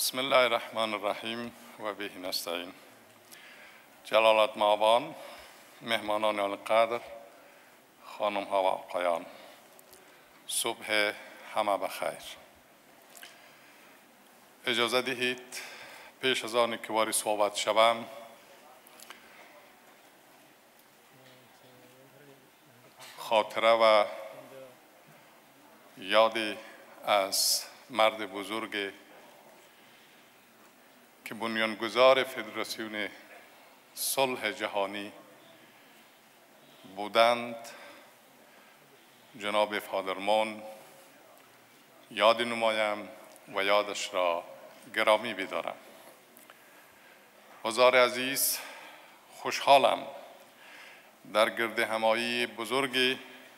بسم الله الرحمن الرحیم و به نستعین. جلالت مآبان، مهمانان القدر، خانم ها و آقایان، صبح همه بخیر. اجازه دهید پیش از آن که وارد صحبت شوم خاطره و یادی از مرد بزرگ که بنیانگذار فدراسیون صلح جهانی بودند، جناب فادرمون، یاد نمایم و یادش را گرامی بدارم. حضار عزیز، خوشحالم در گرد همایی بزرگی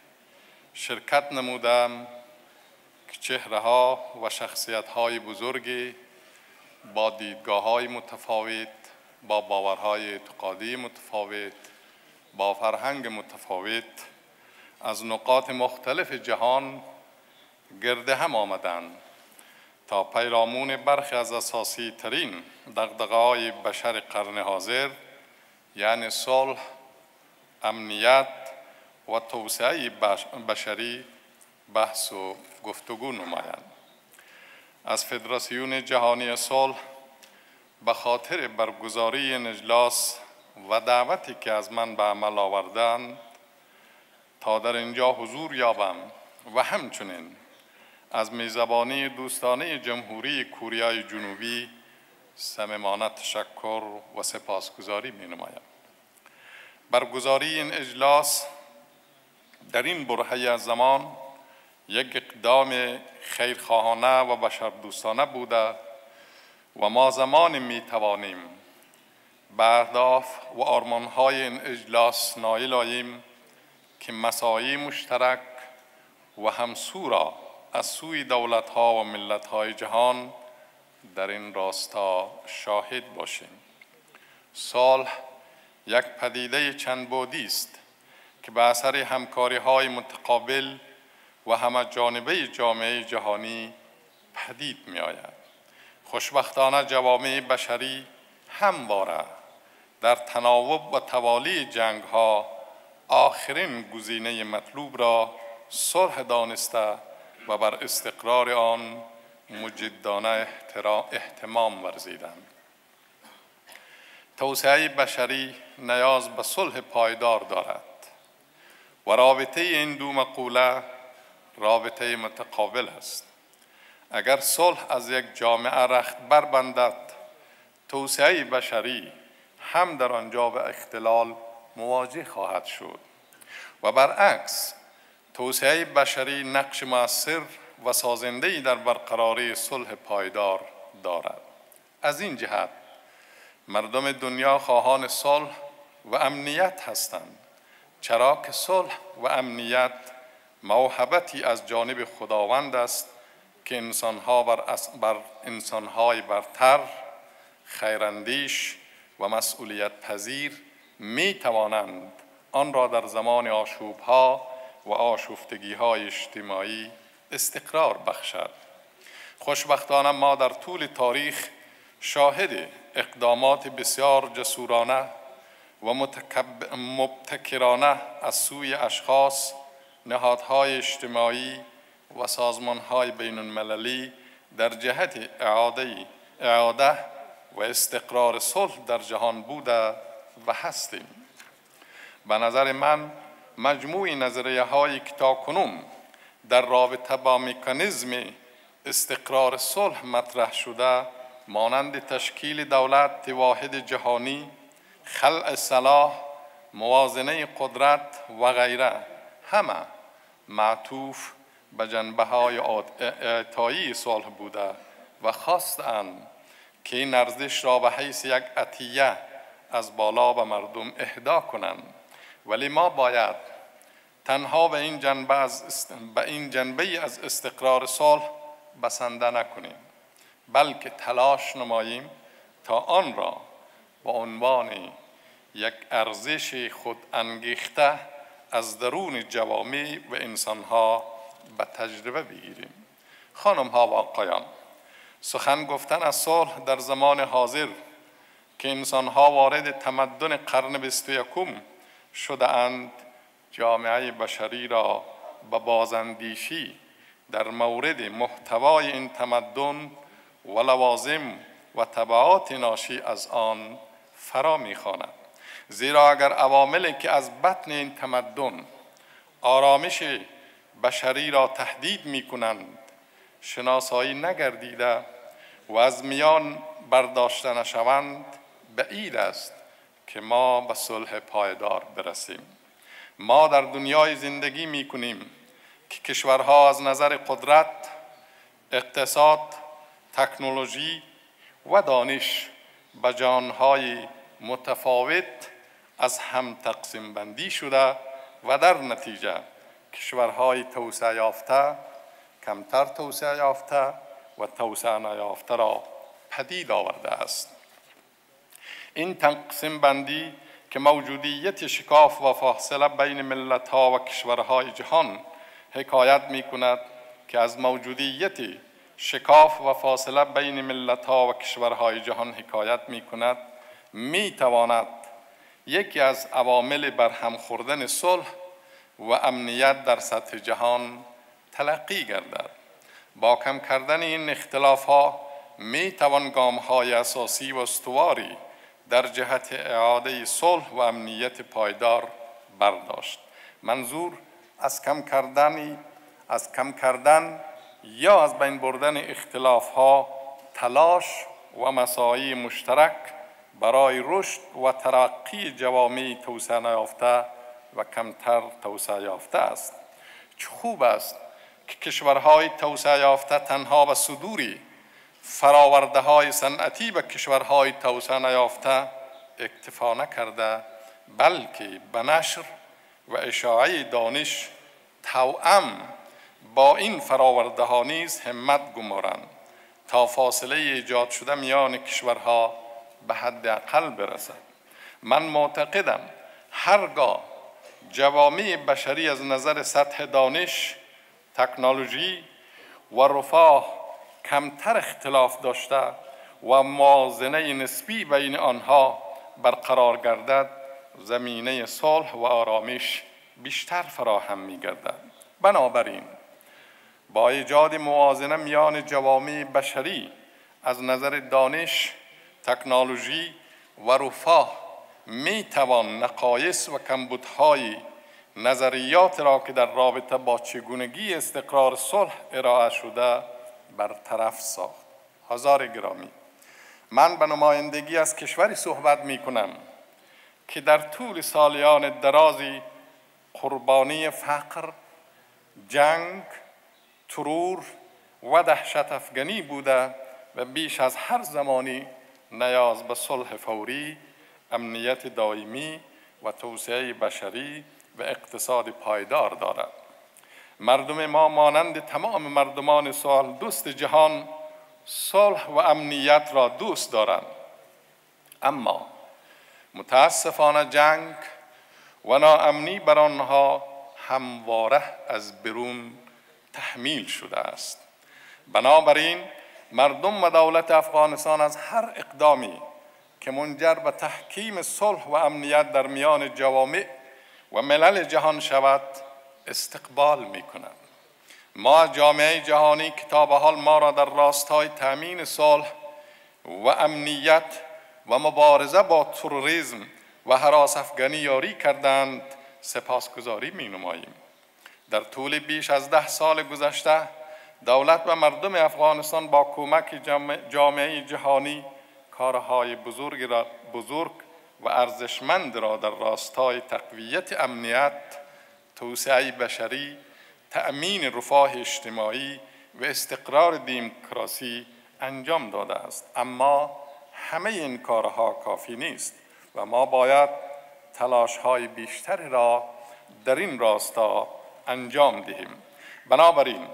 شرکت نمودم که چهره ها و شخصیت های بزرگی با دیدگاه های متفاوت، با باورهای اعتقادی متفاوت، با فرهنگ متفاوت از نقاط مختلف جهان گرد هم آمدند تا پیرامون برخی از اساسی ترین دغدغه‌های بشر قرن حاضر، یعنی صلح، امنیت و توسعه بشری بحث و گفتگو نمایند. از فدراسیون جهانی صلح به خاطر برگزاری این اجلاس و دعوتی که از من به عمل آوردند تا در اینجا حضور یابم و همچنین از میزبانی دوستانه جمهوری کره جنوبی صمیمانه تشکر و سپاسگزاری می نمایم. برگزاری این اجلاس در این برهه از زمان یک اقدام خیرخواهانه و بشردوستانه بوده و ما زمان می توانیم به اهداف و آرمانهای این اجلاس نائل آییم که مساعی مشترک و همسو را از سوی دولت‌ها و ملت‌های جهان در این راستا شاهد باشیم. صلح یک پدیده چند بعدی است که به اثر همکاری‌های متقابل و همه جانبه جامعه جهانی پدید می آید. خوشبختانه جوامع بشری همواره در تناوب و توالی جنگ ها آخرین گزینه مطلوب را صلح دانسته و بر استقرار آن مجدانه اهتمام ورزیدند. توسعه بشری نیاز به صلح پایدار دارد و رابطه این دو مقوله رابطه متقابل است. اگر صلح از یک جامعه رخت بربندد، توسعه بشری هم در آنجا به اختلال مواجه خواهد شد و برعکس توسعه بشری نقش مؤثر و سازنده‌ای در برقراری صلح پایدار دارد. از این جهت مردم دنیا خواهان صلح و امنیت هستند، چرا که صلح و امنیت موهبتی از جانب خداوند است که بر انسانهای برتر، خیراندیش و مسئولیت پذیر می توانند آن را در زمان آشوبها و آشفتگی‌های اجتماعی استقرار بخشد. خوشبختانه ما در طول تاریخ شاهد اقدامات بسیار جسورانه و مبتکرانه از سوی اشخاص، نهادهای اجتماعی و سازمانهای بین المللی در جهت اعاده و استقرار صلح در جهان بوده و هستیم. به نظر من مجموع نظریه هایی که تاکنون در رابطه با مکانیزم استقرار صلح مطرح شده، مانند تشکیل دولت واحد جهانی، خلع سلاح، موازنه قدرت و غیره، همه معطوف به جنبه‌های اعطایی صلح بوده و خواستند که این ارزش را به حیث یک عطیه از بالا به مردم اهدا کنند. ولی ما باید تنها به این جنبه از استقرار صلح بسنده نکنیم، بلکه تلاش نماییم تا آن را به عنوان یک ارزش خود انگیخته از درون جوامع و انسانها به تجربه بگیریم. خانم ها و آقایان، سخن گفتن از صلح در زمان حاضر که انسانها وارد تمدن قرن 21 شده اند، جامعه بشری را به بازاندیشی در مورد محتوای این تمدن و لوازم و تبعات ناشی از آن فرا می‌خواند. زیرا اگر عواملی که از بطن این تمدن آرامش بشری را تهدید می‌کنند شناسایی نگردیده و از میان برداشته نشوند، بعید است که ما به صلح پایدار برسیم. ما در دنیای زندگی می‌کنیم که کشورها از نظر قدرت، اقتصاد، تکنولوژی و دانش به جهانهای متفاوت از هم تقسیم بندی شده و در نتیجه کشورهای توسعه یافته کمتر توسعه یافته و توسعه نیافته را پدید آورده است. این تقسیم بندی که موجودیت شکاف و فاصله بین ملت‌ها و کشورهای جهان حکایت می‌کند که از موجودیت شکاف و فاصله بین ملت‌ها و کشورهای جهان حکایت می‌کند، می‌تواند یکی از عوامل برهم خوردن صلح و امنیت در سطح جهان تلقی گردد. با کم کردن این اختلاف‌ها می‌توان گام‌های اساسی و استواری در جهت اعاده صلح و امنیت پایدار برداشت. منظور از کم کردن یا از بین بردن اختلاف‌ها، تلاش و مساعی مشترک برای رشد و ترقی جوامع توسعه نیافته و کمتر توسعه یافته است. چه خوب است که کشورهای توسعه یافته تنها به صدوری فراورده‌های صنعتی به کشورهای توسعه نیافته اکتفا نکرده، بلکه به نشر و اشاعه دانش توأم با این فراورده‌ها نیز همت گمارند تا فاصله ایجاد شده میان کشورها به حد اقل برسد. من معتقدم هرگاه جوامع بشری از نظر سطح دانش، تکنولوژی و رفاه کمتر اختلاف داشته و موازنه نسبی بین آنها برقرار گردد، زمینه صلح و آرامش بیشتر فراهم می گردد. بنابراین با ایجاد موازنه میان جوامع بشری از نظر دانش، تکنولوژی و رفاه می توان نقایص و کمبودهای نظریات را که در رابطه با چگونگی استقرار صلح ارائه شده برطرف ساخت. حضار گرامی، من به نمایندگی از کشوری صحبت می کنم که در طول سالیان درازی قربانی فقر، جنگ، ترور و دهشت افغانی بوده و بیش از هر زمانی نیاز به صلح فوری، امنیت دائمی و توسعه بشری و اقتصاد پایدار دارد. مردم ما مانند تمام مردمان سال دوست جهان صلح و امنیت را دوست دارند، اما متاسفانه جنگ و ناامنی بر آنها همواره از برون تحمیل شده است. بنابراین مردم و دولت افغانستان از هر اقدامی که منجر به تحکیم صلح و امنیت در میان جوامع و ملل جهان شود استقبال می کنند. ما از جامعه جهانی که تا به حال ما را در راستای تأمین صلح و امنیت و مبارزه با تروریسم و هراس افغانی یاری کردند سپاسگزاری می نماییم. در طول بیش از 10 سال گذشته دولت و مردم افغانستان با کمک جامعه جهانی کارهای بزرگ و ارزشمند را در راستای تقویت امنیت، توسعه بشری، تأمین رفاه اجتماعی و استقرار دموکراسی انجام داده است. اما همه این کارها کافی نیست و ما باید تلاش‌های بیشتری را در این راستا انجام دهیم. بنابراین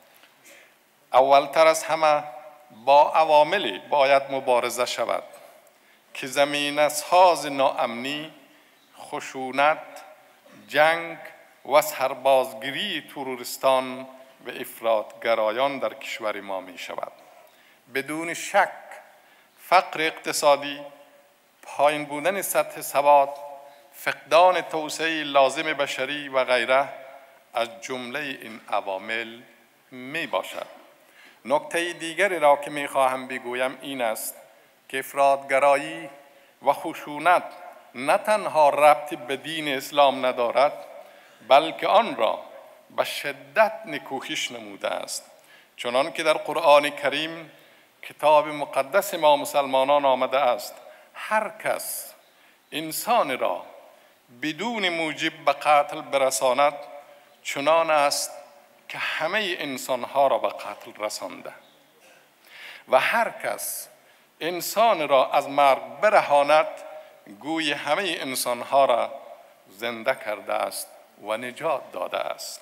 اولتر از همه با عواملی باید مبارزه شود که زمینه ساز ناامنی، خشونت، جنگ و سربازگیری تروریستان و افراطگرایان در کشور ما می شود. بدون شک فقر اقتصادی، پایین بودن سطح سواد، فقدان توسعه لازم بشری و غیره از جمله این عوامل می باشد. نکته دیگری را که می خواهم بگویم این است که افراطگرایی و خشونت نه تنها ربطی به دین اسلام ندارد، بلکه آن را به شدت نکوهش نموده است. چنان که در قرآن کریم کتاب مقدس ما مسلمانان آمده است: هر کس انسان را بدون موجب به قتل برساند، چنان است که همه انسانها را به قتل رسانده، و هر کس انسان را از مرگ برهاند، گوی همه انسانها را زنده کرده است و نجات داده است.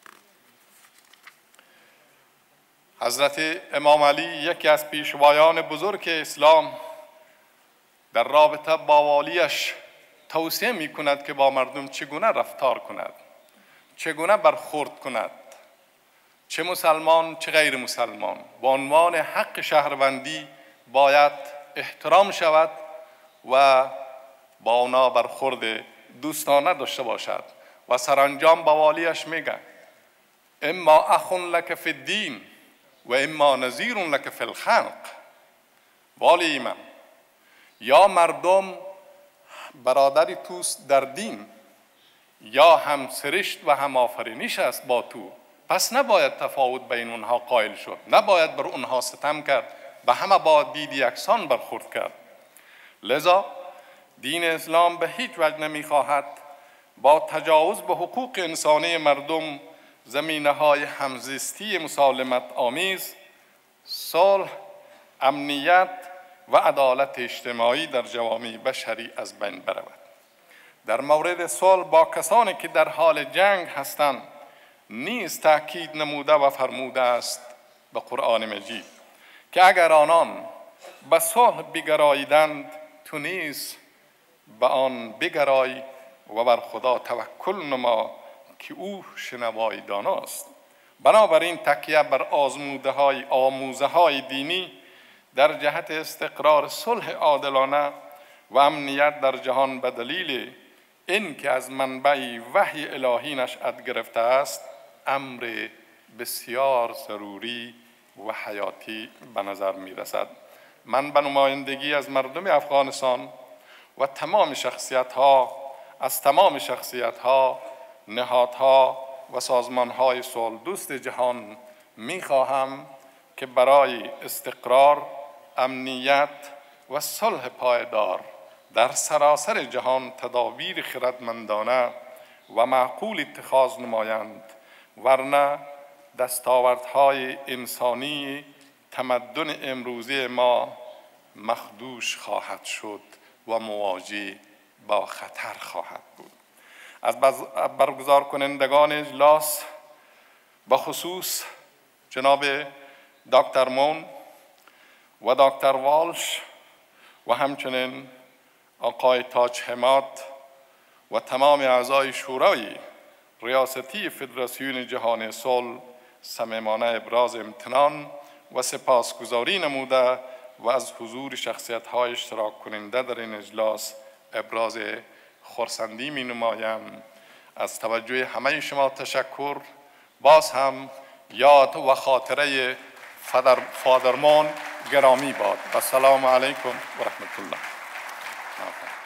حضرت امام علی یکی از پیشوایان بزرگ اسلام در رابطه با والیش توصیه می کند که با مردم چگونه رفتار کند، چگونه برخورد کند، چه مسلمان چه غیر مسلمان. با عنوان حق شهروندی باید احترام شود و با اونا برخورد دوستانه داشته باشد و سرانجام با والیش میگه: اما اخ لک فی الدین و اما نذیر لک فی الخلق. والی من، یا مردم برادری توست در دین، یا هم سرشت و هم آفرینش است با تو، پس نباید تفاوت بین اونها قائل شد، نباید بر اونها ستم کرد، به همه با دید یکسان برخورد کرد. لذا دین اسلام به هیچ وجه نمیخواهد با تجاوز به حقوق انسانی مردم زمینه‌های همزیستی مسالمت آمیز، صلح، امنیت و عدالت اجتماعی در جوامع بشری از بین برود. در مورد صلح با کسانی که در حال جنگ هستند نیز تأکید نموده و فرموده است به قرآن مجید که اگر آنان به صلح بگراییدند، تو نیز به آن بگرای و بر خدا توکل نما که او شنوای داناست. بنابراین تکیه بر آموزه های دینی در جهت استقرار صلح عادلانه و امنیت در جهان به دلیل این که از منبع وحی الهی نشأت گرفته است، امر بسیار ضروری و حیاتی به نظر می رسد. من به نمایندگی از مردم افغانستان و تمام شخصیت ها، نهادها و سازمان های صلح دوست جهان می خواهم که برای استقرار، امنیت و صلح پایدار در سراسر جهان تدابیر خردمندانه و معقول اتخاذ نمایند، ورنه دستاوردهای انسانی تمدن امروزی ما مخدوش خواهد شد و مواجه با خطر خواهد بود. از برگزار کنندگان اجلاس به خصوص جناب دکتر مون و دکتر والش و همچنین آقای تاج حماد و تمام اعضای شورای ریاستی فدراسیون جهانی صلح صمیمانه ابراز امتنان و سپاسگزاری نموده و از حضور شخصیت‌های اشتراک کننده در این اجلاس ابراز خرسندی می نمایم. از توجه همه شما تشکر. باز هم یاد و خاطره فادر مون گرامی باد. السلام علیکم و رحمت الله.